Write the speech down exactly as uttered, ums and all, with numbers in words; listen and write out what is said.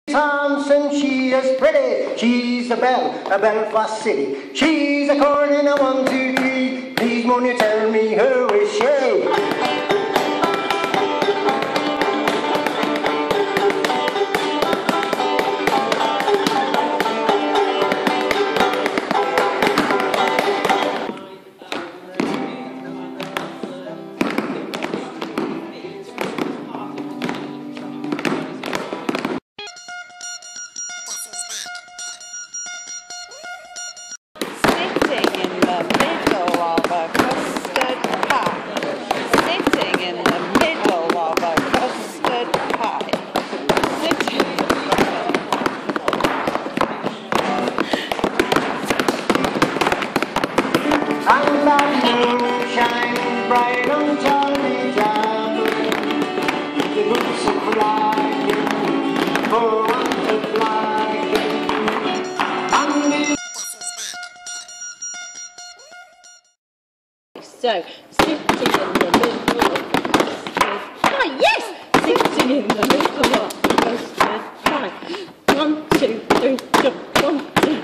Thompson, she is pretty. She's a belle of Belfast City. She's a corn in a one, two, three. Please, won't you tell me who is she? Sitting in the middle of a custard pie. Sitting in the middle of a custard pie. Sitting. And that moon shines bright on Charlie Jam. The boots are flying, for want of flying. And the So, sitting in the middle of the custard pie. Yes! Sitting in the middle of the custard pie. One, two, three, jump. One, two.